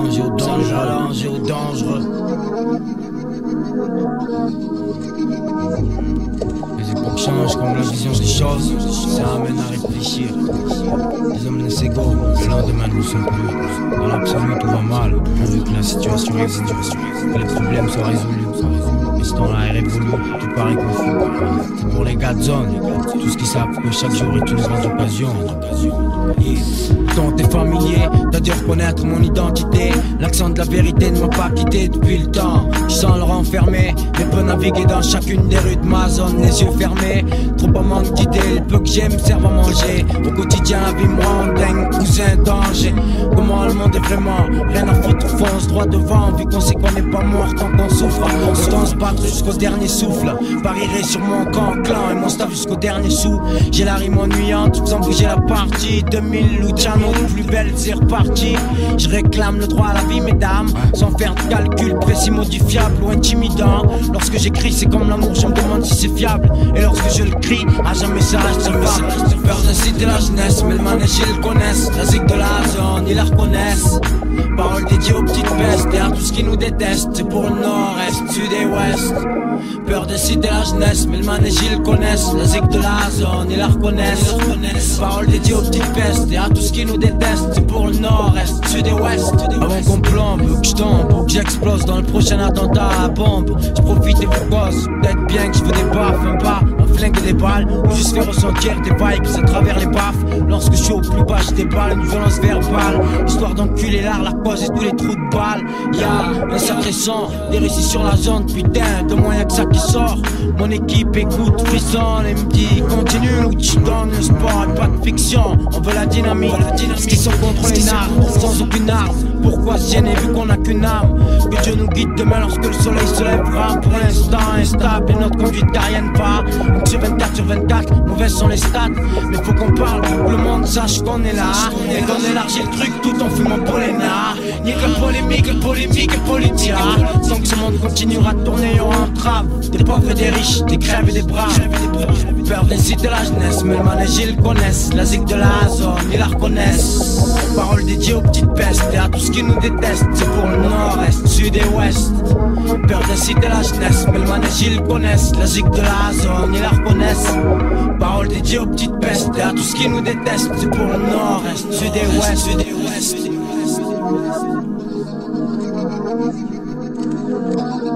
allongé au dangereux. Les époques changent comme la vision des choses, ça amène à réfléchir. Les hommes laissent égaux, le lendemain nous sommes plus. Dans l'absolu tout va mal, pourvu que la situation existe, que les problèmes soient résolus. Mais ce temps-là est révolu, tout paraît confus. C'est pour les gars de zone, tous qui savent que chaque jour est une grande occasion. Quand t'es familier, t'as dû reconnaître mon identité. L'accent de la vérité ne m'a pas quitté depuis le temps. Je sens le renfermé, mais peux naviguer dans chacune des rues de ma zone, les yeux fermés. Trop à m'en quitter, le peu que j'aime serve à manger. Au quotidien la vie me rend dingue, cousin danger. Comment le monde est vraiment, rien à foutre, fonce droit devant. Vu qu'on sait qu'on n'est pas mort tant qu'on souffre. Autant se battre jusqu'au dernier souffle. Parierai sur mon camp, clan et mon staff jusqu'au dernier sou. J'ai la rime ennuyante, faisant bouger la partie. 2000 Luciano, plus belle, c'est reparti. Je réclame le droit à la vie, mesdames, sans faire de calcul précis, modifiable ou intimidant. Lorsque j'écris, c'est comme l'amour, je me demande si c'est fiable. Et lorsque je le crie, à jamais ça reste infâme. Peur d'inciter la jeunesse, mais le manège ils le connaissent. La zig de la zone, ils la reconnaissent. Parole dédiée aux petites pestes et à tout ce qui nous déteste. C'est pour le nord-est, sud et ouest. Peur d'inciter la jeunesse, mais le manège ils le connaissent. La zig de la zone, ils la reconnaissent. Parole dédiée aux petites pestes et à tout ce qui nous déteste. C'est pour le nord-est, sud et ouest. Avant qu'on plombe, que je tombe ou que j'explose dans le prochain attentat à la bombe. Je profite et vous cause, peut-être bien que je veux des baffes, un pas, un flingue et des balles. Ou juste faire ressentir des vibes à travers les baffes. Lorsque je suis au plus bas, je déballe une violence verbale. Histoire d'enculer l'art, la cause et tous les trous de balles. Y'a un sacré son, des récits sur la zone, putain, de moyens que ça qui sort. Mon équipe écoute, frissonne et me dit continue ou tu donnes le sport et pas de fiction. On veut la dynamique, ce qui sont contre les nards, sans aucune arme. Pourquoi se gêner vu qu'on n'a qu'une âme? Que Dieu nous guide demain lorsque le soleil se lèvera. Pour l'instant instable et notre conduite carrienne pas. Donc sur 24 sur 24, mauvaises sont les stats. Mais faut qu'on parle pour que le monde sache qu'on est là. Et qu'on élargit le truc tout en fumant Polena. Ni que polémique et politia. Tant que ce monde continuera de tourner, il y aura un trave. Des pauvres et des riches, des crèves et des braves. Peur d'inciter la jeunesse, mais le manège ils le connaissent. La zig de la zone, ils la reconnaissent. Parole dédiée aux petites pestes et à tout ce qui nous déteste. C'est pour le nord-est, sud et ouest. Peur d'inciter la jeunesse, mais le manège ils le connaissent. La zig de la zone, ils la reconnaissent. Parole dédiée aux petites pestes et à tout ce qui nous déteste. C'est pour le nord-est, sud et ouest. Sud et ouest.